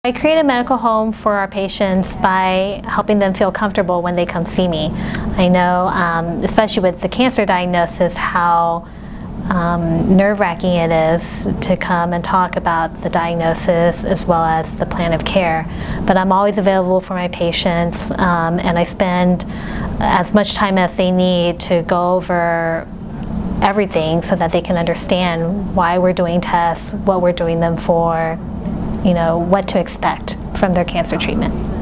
I create a medical home for our patients by helping them feel comfortable when they come see me. I know, especially with the cancer diagnosis, how nerve-wracking it is to come and talk about the diagnosis as well as the plan of care. But I'm always available for my patients, and I spend as much time as they need to go over everything so that they can understand why we're doing tests, what we're doing them for, you know, what to expect from their cancer treatment.